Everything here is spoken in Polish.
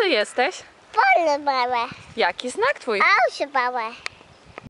ty jesteś? Pole małe. Jaki znak twój? Ausie małe.